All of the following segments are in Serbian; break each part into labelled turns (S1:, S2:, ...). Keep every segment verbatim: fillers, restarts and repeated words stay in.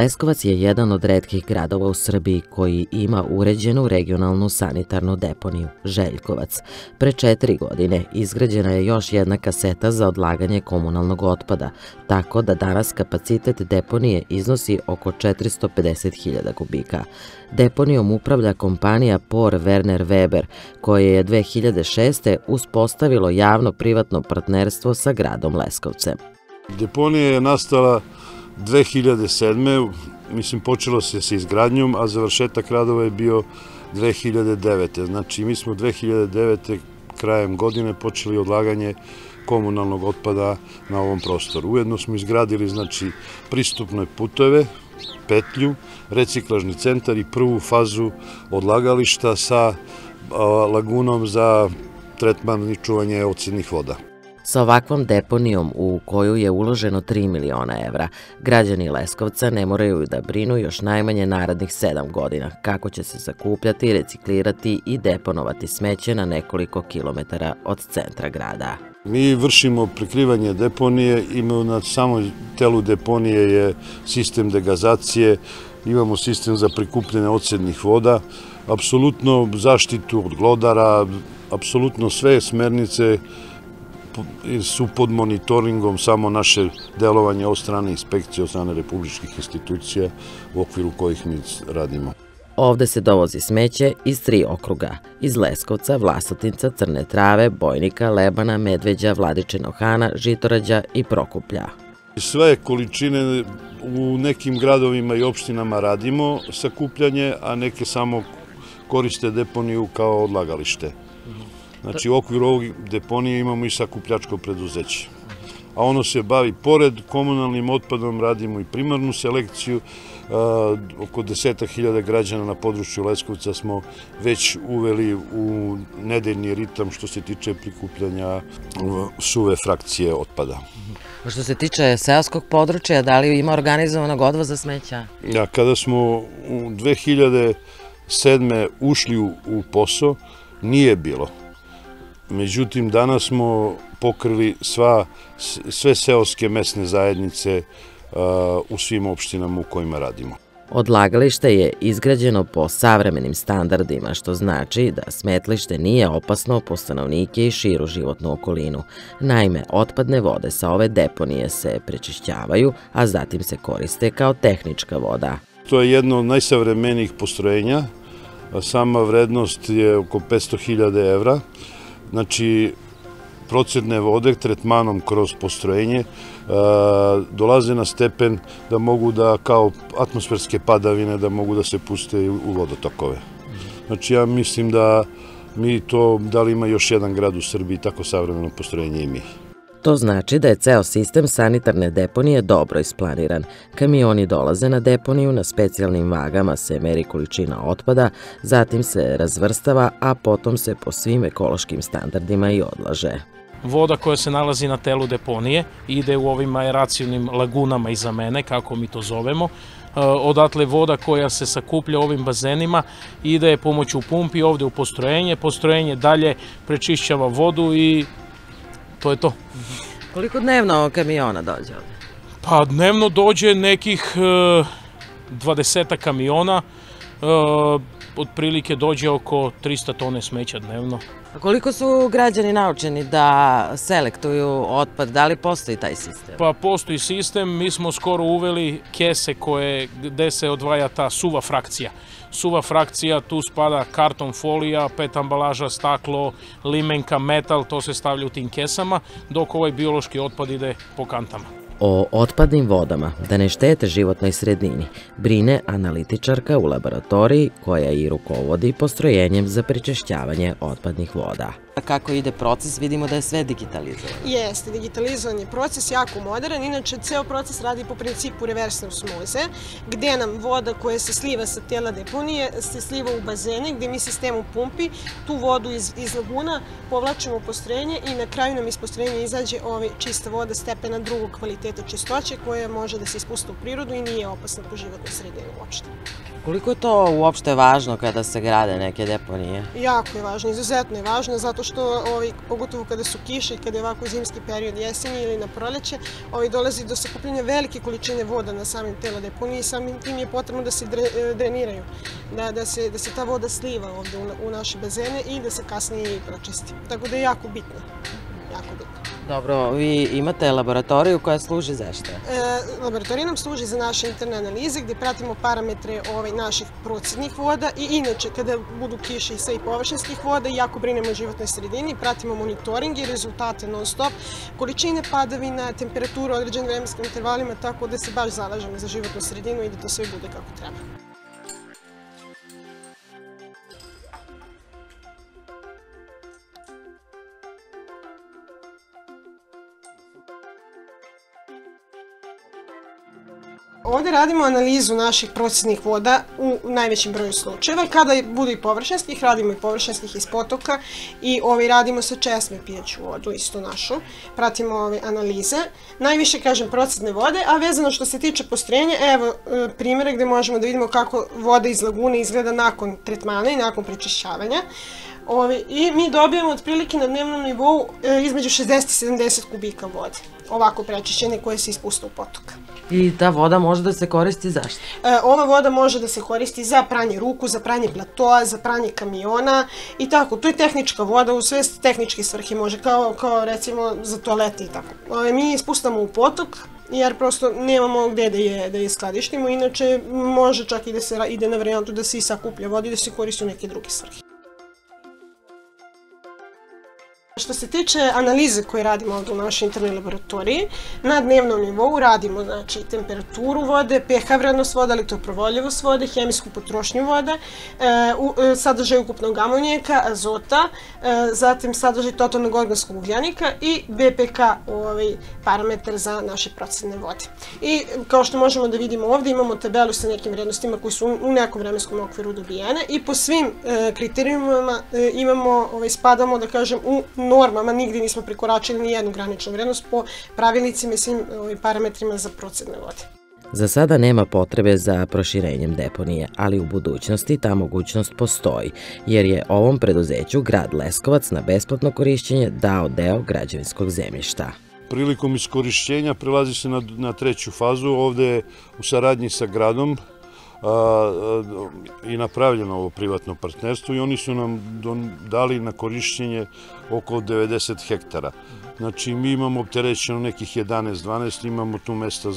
S1: Leskovac je jedan od retkih gradova u Srbiji koji ima uređenu regionalnu sanitarnu deponiju, Željkovac. Pre četiri godine izgrađena je još jedna kaseta za odlaganje komunalnog otpada, tako da danas kapacitet deponije iznosi oko četiristo pedeset hiljada kubika. Deponijom upravlja kompanija Por Werner Weber, koje je dve hiljade šeste. uspostavilo javno-privatno partnerstvo sa gradom Leskovcem.
S2: Deponija je nastala dve hiljade sedme. Mislim, počelo se sa izgradnjom, a završetak radova je bio dve hiljade devete. Znači, mi smo dve hiljade devete krajem godine počeli odlaganje komunalnog otpada na ovom prostoru. Ujedno smo izgradili, znači, pristupne puteve, petlju, reciklažni centar i prvu fazu odlagališta sa lagunom za tretman i čuvanje otpadnih voda.
S1: Sa ovakvom deponijom u koju je uloženo tri miliona evra, građani Leskovca ne moraju da brinu još najmanje narednih sedam godina kako će se sakupljati, reciklirati i deponovati smeće na nekoliko kilometara od centra grada.
S2: Mi vršimo prikrivanje deponije, imamo na samoj telu deponije je sistem degazacije, imamo sistem za prikupljanje otpadnih voda, apsolutno zaštitu od glodara, apsolutno sve smernice su pod monitoringom, samo naše delovanje od strane inspekcije, od strane republičkih institucija u okviru kojih mi radimo.
S1: Ovde se dovozi smeće iz tri okruga, iz Leskovca, Vlasotinca, Crne Trave, Bojnika, Lebana, Medveđa, Vladičinog Hana, Žitorađa i Prokuplja.
S2: Sve količine u nekim gradovima i opštinama radimo sakupljanje, a neke samo koriste deponiju kao odlagalište. Znači, u okviru ovog deponije imamo i sakupljačko preduzeće. A ono se bavi, pored komunalnim otpadom, radimo i primarnu selekciju. Oko desetak hiljada građana na području Leskovca smo već uveli u nedeljni ritam što se tiče prikupljanja suve frakcije otpada.
S1: Što se tiče seoskog područja, da li ima organizovanog odvoza smeća?
S2: Kada smo u dve hiljade sedme. ušli u posao, nije bilo. Međutim, danas smo pokrili sve seoske mesne zajednice u svim opštinama u kojima radimo.
S1: Odlagalište je izgrađeno po savremenim standardima, što znači da smetlište nije opasno po stanovnike i širu životnu okolinu. Naime, otpadne vode sa ove deponije se prečišćavaju, a zatim se koriste kao tehnička voda.
S2: To je jedno od najsavremenijih postrojenja. Sama vrednost je oko petsto hiljada evra. Znači, procedne vode tretmanom kroz postrojenje dolaze na stepen da mogu da, kao atmosferske padavine, da mogu da se puste u vodotokove. Znači, ja mislim da mi to, da li ima još jedan grad u Srbiji, tako savremeno postrojenje i mi.
S1: To znači da je ceo sistem sanitarne deponije dobro isplaniran. Kamioni dolaze na deponiju, na specijalnim vagama se meri količina otpada, zatim se razvrstava, a potom se po svim ekološkim standardima i odlaže.
S3: Voda koja se nalazi na telu deponije ide u ovim aeracionim lagunama iza mene, kako mi to zovemo. Odatle voda koja se sakuplja ovim bazenima ide pomoću pumpi ovde u postrojenje. Postrojenje dalje prečišćava vodu i to je to.
S1: Koliko dnevno kamiona dođe ovde?
S3: Pa dnevno dođe nekih dvadesetak kamiona, otprilike dođe oko trista tone smeća dnevno.
S1: A koliko su građani naučeni da selektuju otpad? Da li postoji taj sistem?
S3: Pa postoji sistem, mi smo skoro uveli kese gde se odvaja ta suva frakcija. Suva frakcija, tu spada karton, folija, pet ambalaža, staklo, limenka, metal, to se stavlja u tim kesama, dok ovaj biološki otpad ide po kantama.
S1: O otpadnim vodama, da ne štete životnoj sredini, brine analitičarka u laboratoriji koja i rukovodi postrojenjem za prečišćavanje otpadnih voda. Kako ide proces, vidimo da je sve digitalizovano.
S4: Jeste, digitalizovan je proces, jako modern. Inače, ceo proces radi po principu reverse osmoze, gde nam voda koja se sliva sa tela deponije se sliva u bazene, gde mi sistemom pumpi tu vodu iz laguna povlačimo u postrojenje i na kraju nam iz postrojenja izađe čista voda stepena drugog kvaliteta kvaliteta čistoće koja može da se ispusta u prirodu i nije opasna po životnoj sredini uopšte.
S1: Koliko je to uopšte važno kada se grade neke deponije?
S4: Jako je važno, izuzetno je važno, zato što pogotovo kada su kiše i kada je ovako zimski period jeseni ili na proleće, dolazi do sakupljanja velike količine voda na samim tela deponije i samim tim je potrebno da se dreniraju, da se ta voda sliva ovde u naše bazene i da se kasnije i pročisti. Tako da je jako bitno, jako bitno.
S1: Dobro, vi imate laboratoriju koja služi za šta?
S4: Laboratorija nam služi za naše interne analize gde pratimo parametre naših procednih voda i inače kada budu kiše i površinskih voda i jako brinemo o životnoj sredini, pratimo monitoring i rezultate non stop, količine padavina, temperaturu određenim vremenskim intervalima, tako da se baš zalažemo za životnu sredinu i da to sve bude kako treba. Ovde radimo analizu naših procednih voda u najvećem broju slučajeva. Kada budu i površinskih, radimo i površinskih iz potoka i radimo sa česme pijaću vodu, isto našu. Pratimo ove analize. Najviše, kažem, procedne vode, a vezano što se tiče postrojenja, evo primjera gde možemo da vidimo kako voda iz lagune izgleda nakon tretmana i nakon prečišćavanja. I mi dobijamo otprilike na dnevnom nivou između šezdeset i sedamdeset kubika vode, ovako prečišćene koje se ispuste u potok.
S1: I ta voda može da se koristi za šta?
S4: Ova voda može da se koristi za pranje ruku, za pranje platoa, za pranje kamiona i tako. To je tehnička voda, u sve tehničke svrhe može, kao recimo za toalete i tako. Mi ispustamo u potok jer prosto nemamo gde da je skladištimo, inače može čak i da se ide na varijantu da se i sakuplja voda i da se koristi u neke druge svrhe. Što se tiče analize koje radimo ovdje u našoj internoj laboratoriji, na dnevnom nivou radimo temperaturu vode, pH vrednost vode, elektroprovodljivost vode, hemijsku potrošnju vode, sadržaj ukupnog amonijaka, azota, zatim sadržaj totalnog organskog ugljenika i B P K parametar za naše procedne vode. I kao što možemo da vidimo ovdje imamo tabelu sa nekim vrednostima koji su u nekom vremenskom okviru dobijene i po svim kriterijumima imamo, spadamo da kažem u normama, nigdje nismo prekoračili ni jednu graničnu vrednost po pravilnicima i svim parametrima za procedne vode.
S1: Za sada nema potrebe za proširenjem deponije, ali u budućnosti ta mogućnost postoji, jer je ovom preduzeću grad Leskovac na besplatno korišćenje dao deo građevinskog zemljišta.
S2: Prilikom iskorišćenja prelazi se na treću fazu, ovde u saradnji sa gradom i napravljeno ovo privatno partnerstvo i oni su nam dali na korišćenje oko devedeset hektara. Znači mi imamo opterećeno nekih jedanaest dvanaest, imamo tu mesta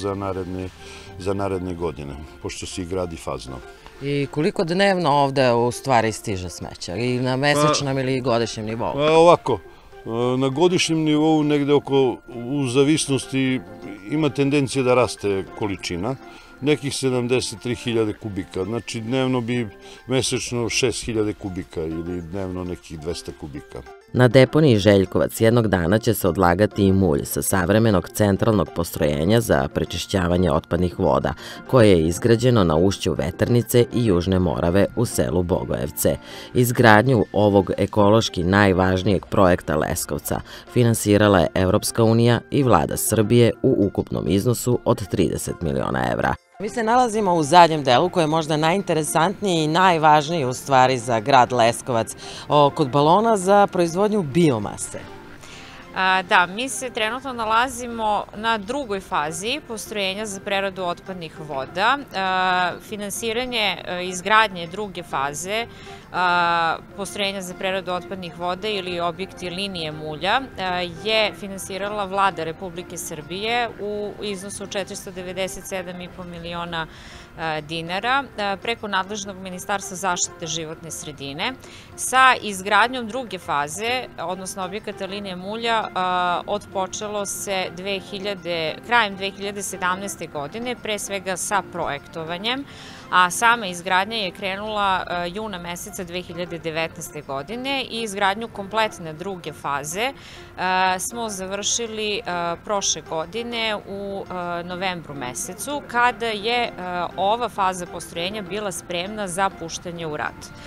S2: za naredne godine, pošto se i gradi fazno.
S1: I koliko dnevno ovde u stvari stiže smeća? I na mesečnom ili godišnjem nivou?
S2: Ovako, na godišnjem nivou negde oko, u zavisnosti, ima tendencija da raste količina, nekih sedamdeset tri hiljade kubika, znači dnevno bi mesečno šest hiljada kubika ili dnevno nekih dvesta kubika.
S1: Na deponiji Željkovac jednog dana će se odlagati i mulj sa savremenog centralnog postrojenja za prečišćavanje otpadnih voda, koje je izgrađeno na ušću Veternice i Južne Morave u selu Bogojevce. Izgradnju ovog ekološki najvažnijeg projekta Leskovca finansirala je Evropska unija i vlada Srbije u ukupnom iznosu od trideset miliona evra. Mi se nalazimo u zadnjem delu koji je možda najinteresantniji i najvažniji u stvari za grad Leskovac, kod balona za proizvodnju biomase.
S5: Da, mi se trenutno nalazimo na drugoj fazi postrojenja za preradu otpadnih voda. Finansiranje izgradnje druge faze postrojenja za preradu otpadnih voda ili objekti linije mulja je finansirala vlada Republike Srbije u iznosu četiristo devedeset sedam i po miliona dinara preko nadležnog Ministarstva zaštite životne sredine. Sa izgradnjom druge faze, odnosno objekata linije mulja, odpočelo se krajem dve hiljade sedamnaeste. godine, pre svega sa projektovanjem, a sama izgradnja je krenula juna meseca dve hiljade devetnaeste. godine i izgradnju kompletne druge faze smo završili prošle godine u novembru mesecu, kada je ova faza postrojenja bila spremna za puštanje u rad.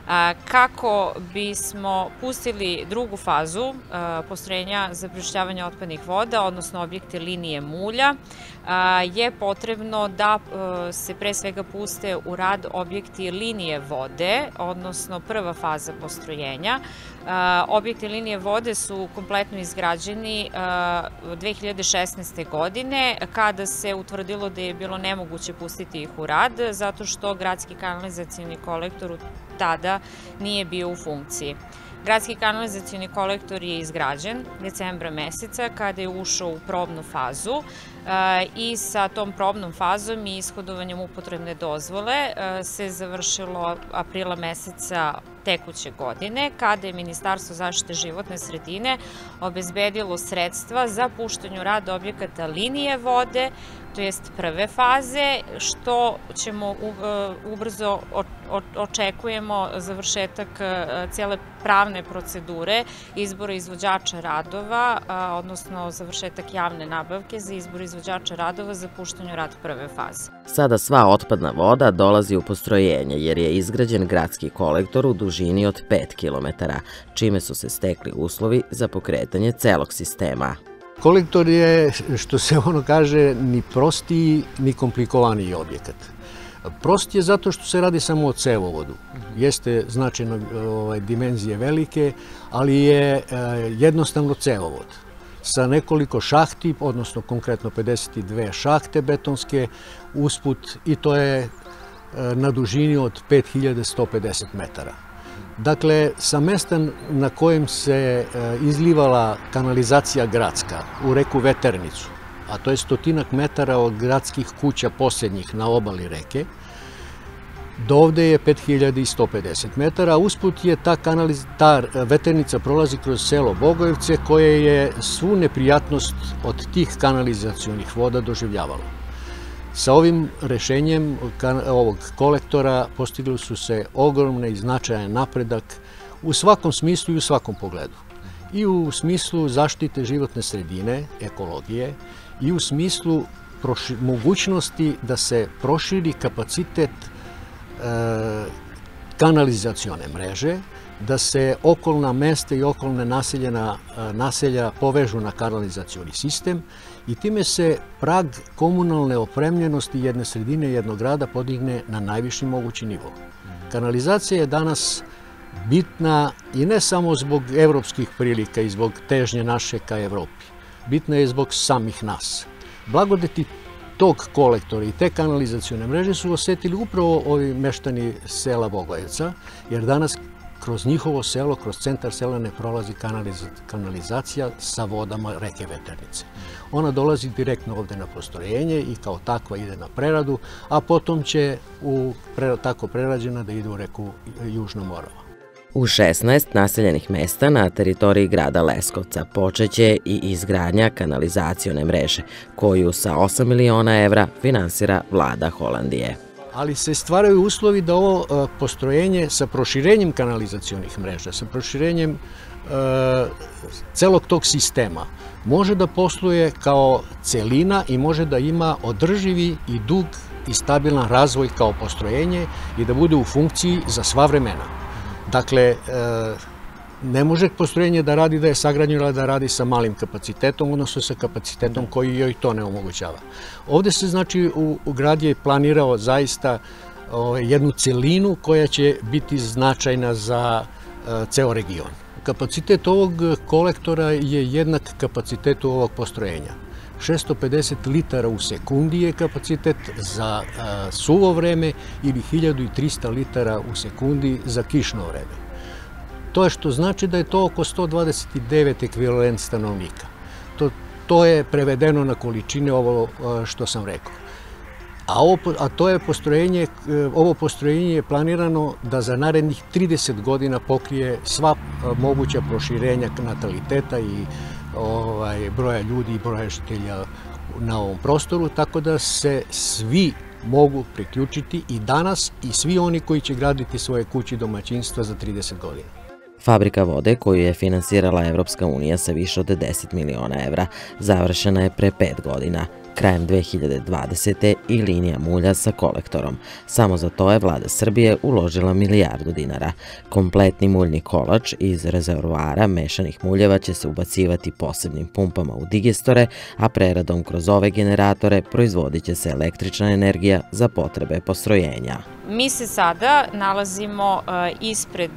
S5: Kako bismo pustili drugu fazu postrojenja za prečišćavanje otpadnih voda, odnosno objekte linije mulja, je potrebno da se pre svega puste u rad objekti linije vode, odnosno prva faza postrojenja. Objekti linije vode su kompletno izgrađeni dve hiljade šesnaeste. godine, kada se utvrdilo da je bilo nemoguće pustiti ih u rad, zato što gradski kanalizacioni kolektor tada nije bio u funkciji. Gradski kanalizacioni kolektor je izgrađen decembra meseca kada je ušao u probnu fazu i sa tom probnom fazom i ishodovanjem upotrebne dozvole se završilo aprila meseca tekuće godine, kada je Ministarstvo zaštite životne sredine obezbedilo sredstva za puštanje u rad objekata linije vode, to jest prve faze, što ćemo ubrzo očekujemo završetak cijele pravne procedure izbora izvođača radova, odnosno završetak javne nabavke za izbor izvođača radova za puštanje u rad prve faze.
S1: Sada sva otpadna voda dolazi u postrojenje jer je izgrađen gradski kolektor u dužini od pet kilometara, čime su se stekli uslovi za pokretanje celog sistema.
S6: Kolektor je, što se ono kaže, ni prostiji, ni komplikovaniji objekat. Prost je zato što se radi samo o cevovodu. Jeste značajno dimenzije velike, ali je jednostavno cevovod. Sa nekoliko šahti, odnosno konkretno pedeset dve šahte betonske usput, i to je na dužini od pet hiljada sto pedeset metara. Dakle, sa mesta na kojem se izlivala kanalizacija gradska u reku Veternicu, a to je stotinak metara od gradskih kuća posljednjih na obali reke, do ovde je pet hiljada sto pedeset metara. Usput je ta, ta Veternica prolazi kroz selo Bogojevce, koje je svu neprijatnost od tih kanalizacionih voda doživljavalo. Sa ovim rešenjem ovog kolektora postigli su se ogromne i značajan napredak u svakom smislu i u svakom pogledu. I u smislu zaštite životne sredine, ekologije, i u smislu mogućnosti da se proširi kapacitet kanalizacione mreže, da se okolna mesta i okolne naselja povežu na kanalizacioni sistem i time se prag komunalne opremljenosti jedne sredine, jednog grada podigne na najviši mogući nivo. Kanalizacija je danas bitna i ne samo zbog evropskih prilika i zbog težnje naše ka Evropi. Bitna je zbog samih nas. Blagodeti tog kolektora i te kanalizacione mreže su osetili upravo ovi meštani sela Bogojevca, jer danas kroz njihovo selo, kroz centar sela ne prolazi kanalizacija sa vodama reke Veternice. Ona dolazi direktno ovde na postrojenje i kao takva ide na preradu, a potom će u tako prerađena da ide u reku Južna Morava.
S1: U šesnaest naseljenih mesta na teritoriji grada Leskovca počeće i izgradnja kanalizacione mreže, koju sa osam miliona evra finansira vlada Holandije.
S6: Ali se stvaraju uslovi da ovo postrojenje sa proširenjem kanalizacionih mreža, sa proširenjem celog tog sistema, može da posluje kao celina i može da ima održivi i dug i stabilan razvoj kao postrojenje i da bude u funkciji za sva vremena. Dakle, ne može postrojenje da radi da je sagrađeno da radi sa malim kapacitetom, odnosno sa kapacitetom koji joj to ne omogućava. Ovde se, znači, u grad je planirao zaista jednu celinu koja će biti značajna za ceo region. Kapacitet ovog kolektora je jednak kapacitetu ovog postrojenja. šesto pedeset litara u sekundi je kapacitet za suvo vreme ili hiljadu trista litara u sekundi za kišno vreme. To je što znači da je to oko sto dvadeset devet ekvivalent stanovnika. To, to je prevedeno na količine ovo što sam rekao. A, ovo, a to je postrojenje, ovo postrojenje je planirano da za narednih trideset godina pokrije sva moguća proširenja nataliteta i ovaj, broja ljudi i broja žitelja na ovom prostoru, tako da se svi mogu priključiti i danas i svi oni koji će graditi svoje kuće i domaćinstva za trideset godina.
S1: Fabrika vode koju je finansirala Evropska unija sa više od deset miliona evra završena je pre pet godina. krajem dve hiljade dvadesete. i linija mulja sa kolektorom. Samo za to je vlada Srbije uložila milijardu dinara. Kompletni muljni kolač iz rezervoara mešanih muljeva će se ubacivati posebnim pumpama u digestore, a preradom kroz ove generatore proizvodit će se električna energija za potrebe postrojenja.
S5: Mi se sada nalazimo ispred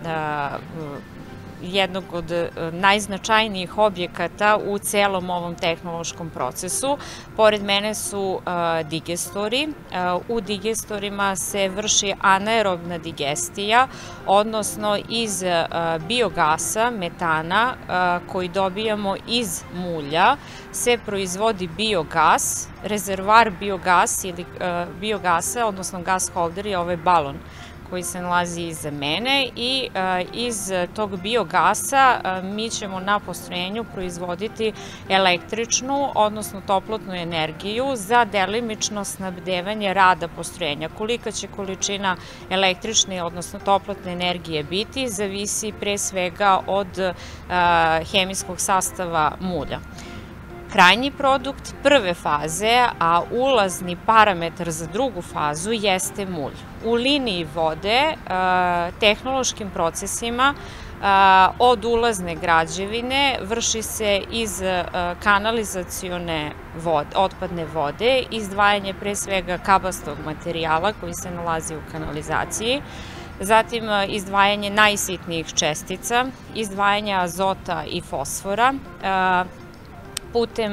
S5: jednog od najznačajnijih objekata u celom ovom tehnološkom procesu. Pored mene su digestori. U digestorima se vrši anaerobna digestija, odnosno iz biogasa, metana, koji dobijamo iz mulja, se proizvodi biogas, rezervoar biogas ili biogasa, odnosno gas holder je ovaj balon koji se nalazi iza mene i iz tog biogasa mi ćemo na postrojenju proizvoditi električnu, odnosno toplotnu energiju za delimično snabdevanje rada postrojenja. Kolika će količina električne, odnosno toplotne energije biti, zavisi pre svega od hemijskog sastava mulja. Krajnji produkt prve faze, a ulazni parametar za drugu fazu jeste mulj. U liniji vode, tehnološkim procesima, od ulazne građevine vrši se iz kanalizacione otpadne vode, izdvajanje pre svega kabastog materijala koji se nalazi u kanalizaciji, zatim izdvajanje najsitnijih čestica, izdvajanje azota i fosfora, putem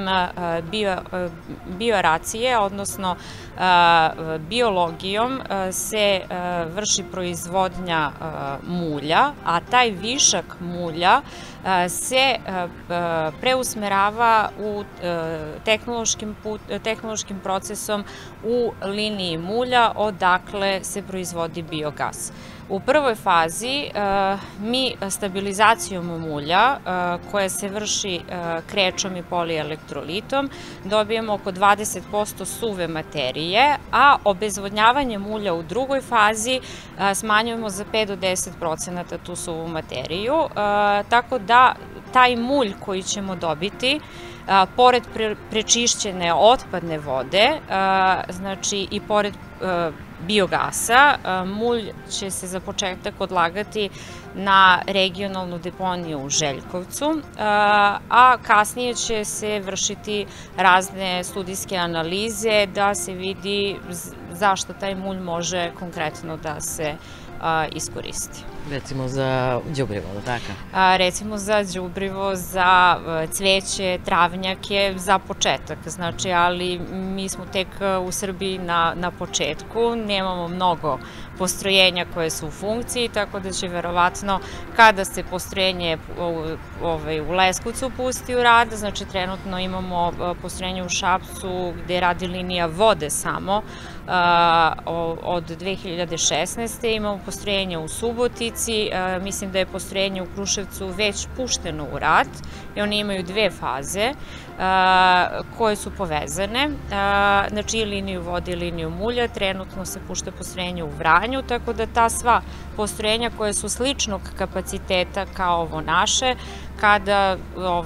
S5: bioracije, odnosno biologijom se vrši proizvodnja mulja, a taj višak mulja se preusmerava u tehnološkim procesom u liniji mulja, odakle se proizvodi biogas. U prvoj fazi mi stabilizacijom mulja, koja se vrši krečom i polielektrolitom, dobijemo oko dvadeset posto suve materije, a obezvodnjavanje mulja u drugoj fazi smanjujemo za pet do deset procenata tu suvu materiju, tako da taj mulj koji ćemo dobiti, pored prečišćene otpadne vode, znači i pored biogasa, mulj će se za početak odlagati na regionalnu deponiju u Željkovcu, a kasnije će se vršiti razne studijske analize da se vidi zašto taj mulj može konkretno da se iskoristi.
S1: Recimo za đubrivo, da tako?
S5: Recimo za đubrivo, za cveće, travnjake, za početak. Znači, ali mi smo tek u Srbiji na početku, nemamo mnogo postrojenja koje su u funkciji, tako da će verovatno kada se postrojenje u Leskovcu pusti u rad, znači trenutno imamo postrojenje u Šapcu gde radi linija vode samo od dve hiljade šesnaeste. Imamo postrojenje u Subotici, mislim da je postrojenje u Kruševcu već pušteno u rad i oni imaju dve faze koje su povezane, znači i liniju vode i liniju mulja. Trenutno se pušta postrojenje u Vranju, tako da ta sva postrojenja koje su sličnog kapaciteta kao ovo naše, kada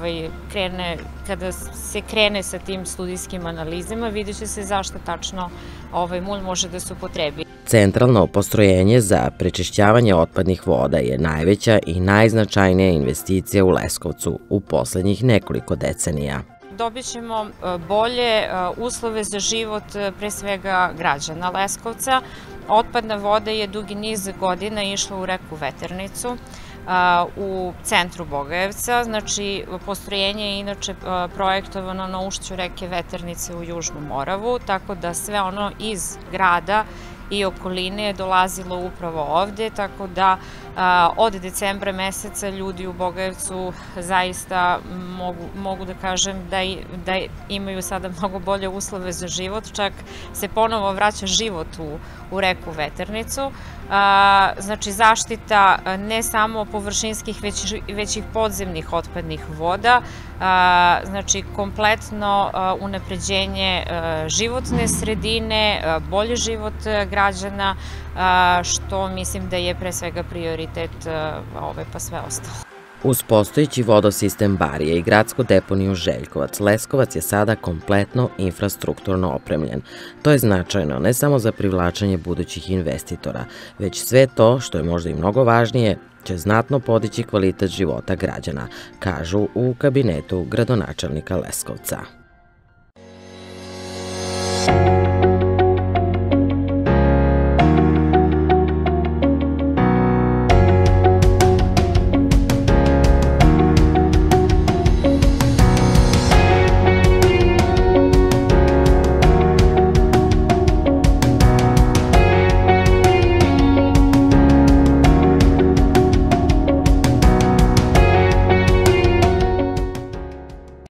S5: se krene sa tim studijskim analizama, vidjet će se zašto tačno ovaj mulj može da se upotrebi.
S1: Centralno postrojenje za prečišćavanje otpadnih voda je najveća i najznačajnija investicija u Leskovcu u poslednjih nekoliko decenija.
S5: Dobit ćemo bolje uslove za život pre svega građana Leskovca. Otpadna voda je dugi niz godina išla u reku Veternicu u centru Bogojevca. Znači, postrojenje je inače projektovano na ušću reke Veternice u Južnu Moravu, tako da sve ono iz grada i okoline je dolazilo upravo ovde, tako da od decembra meseca ljudi u Bogojevcu zaista mogu da kažem da imaju sada mnogo bolje uslove za život, čak se ponovo vraća život u reku Veternicu. Znači, zaštita ne samo površinskih, već i podzemnih otpadnih voda, znači kompletno unapređenje životne sredine, bolji život građana, što mislim da je pre svega prioritet pa sve ostalo.
S1: Uz postojeći vodosistem Barije i gradsku deponiju Željkovac, Leskovac je sada kompletno infrastrukturno opremljen. To je značajno ne samo za privlačenje budućih investitora, već sve to, što je možda i mnogo važnije, će znatno podići kvalitet života građana, kažu u kabinetu gradonačelnika Leskovca.